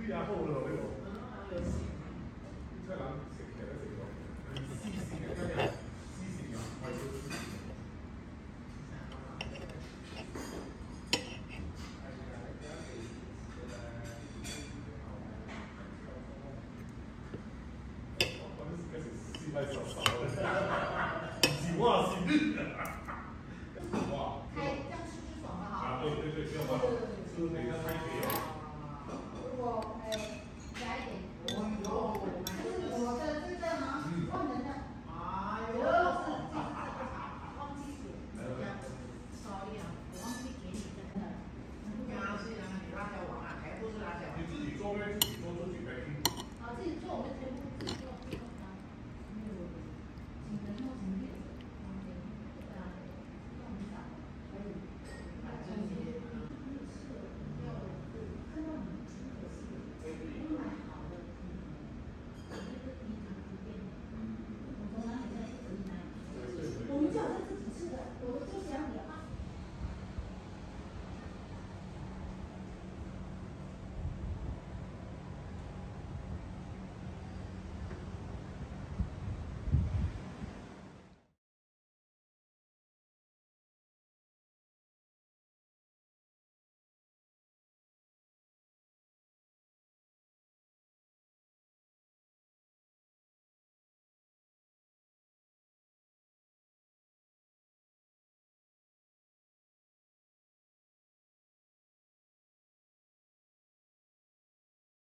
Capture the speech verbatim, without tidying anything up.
比较厚的那种。 有细。 这人食起来食到，细细的，细细的，还有细细的。 太少少了，几万是绿的，哇！ 开这样吃吃爽的哈。 啊，对对对，这样吧，吃那个太肥了。 如果哎加一点，哦，就是我的这个吗？万能的。哎呦，是忘记写，少一点，我忘记给你真的。刚刚是让你辣椒王啊，还不是辣椒。 你自己做呗，自己做自己呗。 啊，自己做我们全部自己做。